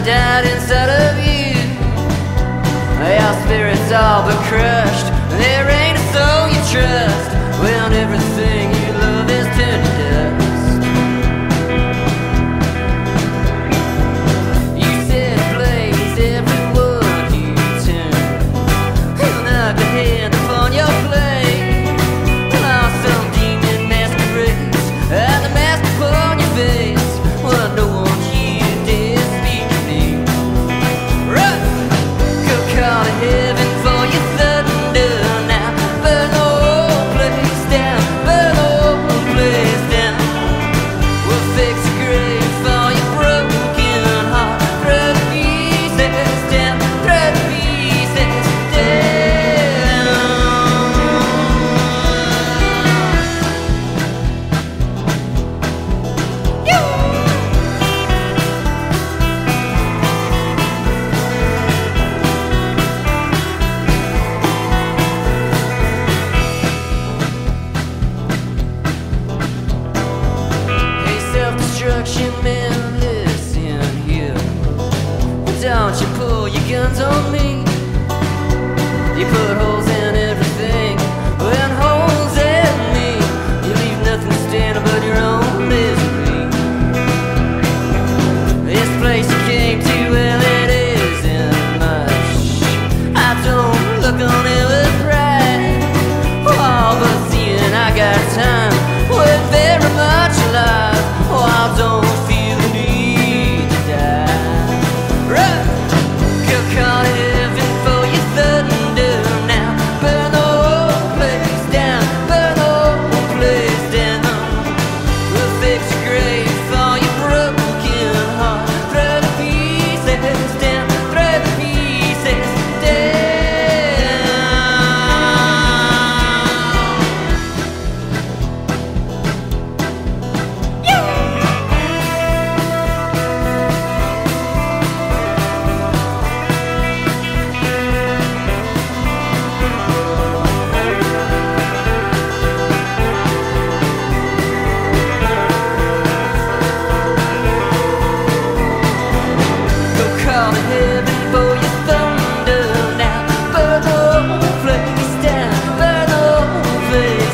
died inside of you. Our spirits all but crushed. There ain't a soul you trust when everything you love is turned to dust. You said please everyone you turn, he'll knock the hand upon your plate. Lost some demon masquerades and the mask upon your face. Well, no one here dare speak to me. Run! Go call to heaven for your thunder now. Burn the whole place down, burn the whole place down. We'll fix a grave for your broken heart. Throw the pieces down, throw the pieces down. Hey, self-destruction man, listen here. Don't you pull your guns on me. You put holes in everything and holes in me. You leave nothing standing but your own misery. This place you came to, well, it isn't much. I don't look on it with pride. Oh, but seeing I got time, we're very much alive. Oh, I don't feel the need to die. Run! Go call heaven for your thunder now. Burn the whole place down, burn the whole place down. We'll fix a grave for your broken heart. Throw the pieces down, throw the pieces down. Go call to heaven for your thunder now. Burn the whole place down, burn the whole place